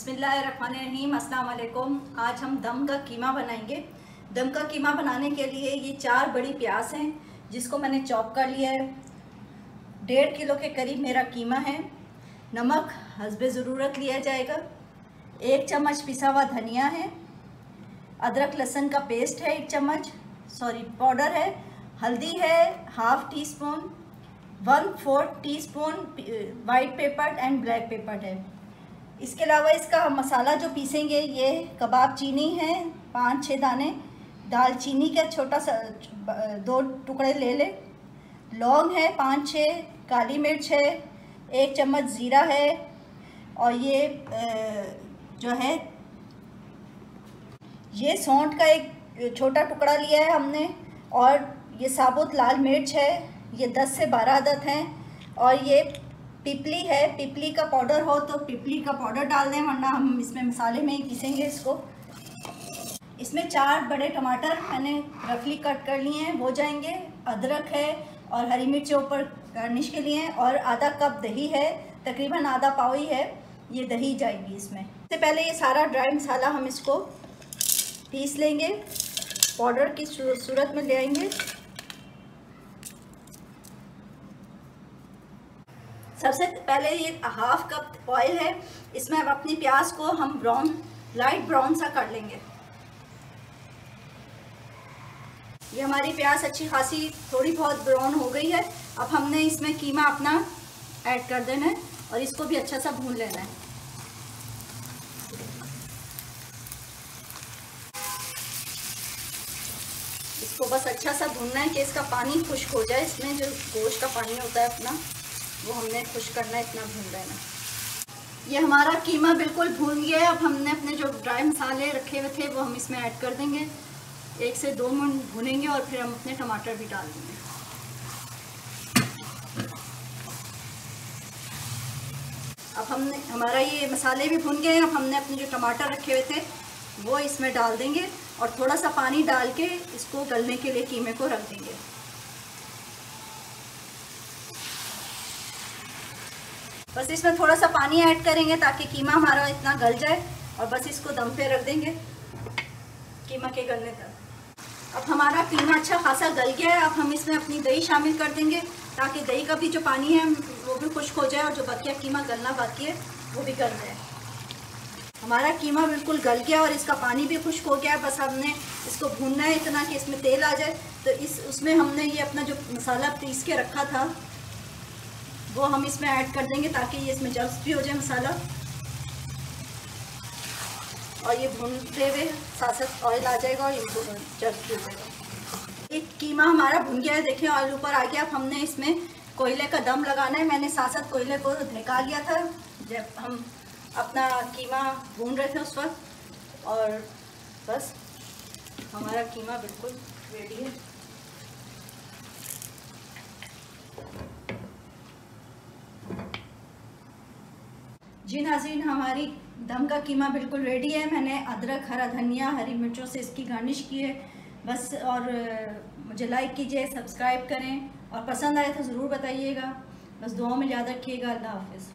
बिस्मिल्लाहिर्रहमानिर्रहीम, अस्सलाम वालेकुम। आज हम दम का कीमा बनाएंगे। दम का कीमा बनाने के लिए ये 4 बड़ी प्याज हैं जिसको मैंने चॉप कर लिया है। 1.5 किलो के करीब मेरा कीमा है। नमक हस्बे ज़रूरत लिया जाएगा। 1 चम्मच पिसा हुआ धनिया है। अदरक लहसुन का पेस्ट है 1 चम्मच, पाउडर है। हल्दी है 1/2 teaspoon. 1/4 teaspoon white pepper and black pepper है। इसके अलावा इसका मसाला जो पीसेंगे, ये कबाब चीनी है 5-6 दाने, दालचीनी का छोटा सा 2 टुकड़े ले ले, लौंग है 5-6, काली मिर्च है, 1 चम्मच ज़ीरा है, और ये जो है ये सौंठ का एक छोटा टुकड़ा लिया है हमने, और ये साबुत लाल मिर्च है, ये 10 से 12 अदद हैं, और ये पिपली है। पिपली का पाउडर हो तो पिपली का पाउडर डाल दें, वरना हम इसमें मसाले में ही पीसेंगे इसको। इसमें 4 बड़े टमाटर मैंने रफली कट कर लिए हैं, वो जाएंगे। अदरक है और हरी मिर्च ऊपर गार्निश के लिए, और आधा कप दही है, तकरीबन आधा पाव ही है, ये दही जाएगी इसमें। इससे पहले ये सारा ड्राई मसाला हम इसको पीस लेंगे, पाउडर की सूरत में ले आएंगे। सबसे पहले ये 1/2 कप ऑयल है, इसमें अब अपनी प्याज को हम लाइट ब्राउन सा कर लेंगे। ये हमारी प्याज अच्छी खासी थोड़ी बहुत ब्राउन हो गई है। अब हमने इसमें कीमा अपना ऐड कर देना है और इसको भी अच्छा सा भून लेना है। इसको बस अच्छा सा भूनना है कि इसका पानी खुश्क हो जाए। इसमें जो गोश्त का पानी होता है अपना, वो हमने खुश्क करना है, इतना भून लेना। ये हमारा कीमा बिल्कुल भून गया है। अब हमने अपने जो ड्राई मसाले रखे हुए थे वो हम इसमें ऐड कर देंगे। 1 से 2 मिनट भूनेंगे और फिर हम अपने टमाटर भी डाल देंगे। अब हमारा ये मसाले भी भून गए हैं। अब हमने अपने जो टमाटर रखे हुए थे वो इसमें डाल देंगे और थोड़ा सा पानी डाल के इसको गलने के लिए कीमे को रख देंगे। बस इसमें थोड़ा सा पानी ऐड करेंगे ताकि कीमा हमारा इतना गल जाए, और बस इसको दम पे रख देंगे कीमा के गलने तक। अब हमारा कीमा अच्छा खासा गल गया है। अब हम इसमें अपनी दही शामिल कर देंगे ताकि दही का भी जो पानी है वो भी खुश्क हो जाए, और जो बकिया कीमा गलना बाकी है वो भी गल जाए। हमारा कीमा बिल्कुल गल गया और इसका पानी भी खुश्क हो गया। बस हमने इसको भूनना है इतना कि इसमें तेल आ जाए। तो उसमें हमने ये अपना जो मसाला पीस के रखा था वो हम इसमें ऐड कर देंगे ताकि ये इसमें जब्स भी हो जाए मसाला, और ये भूनते हुए साथ साथ ऑयल आ जाएगा और ये जब्स भी हो जाएगा। एक कीमा हमारा भुन गया है, देखिए ऑयल ऊपर आ गया। अब हमने इसमें कोयले का दम लगाना है। मैंने साथ साथ कोयले को ढका लिया था जब हम अपना कीमा भून रहे थे उस वक्त, और बस हमारा कीमा बिल्कुल रेडी है। जी नाज़रीन, हमारी दम का कीमा बिल्कुल रेडी है। मैंने अदरक, हरा धनिया, हरी मिर्चों से इसकी गार्निश की है बस। और मुझे लाइक कीजिए, सब्सक्राइब करें, और पसंद आए तो ज़रूर बताइएगा। बस दुआ में याद रखिएगा। अल्लाह हाफ़िज़।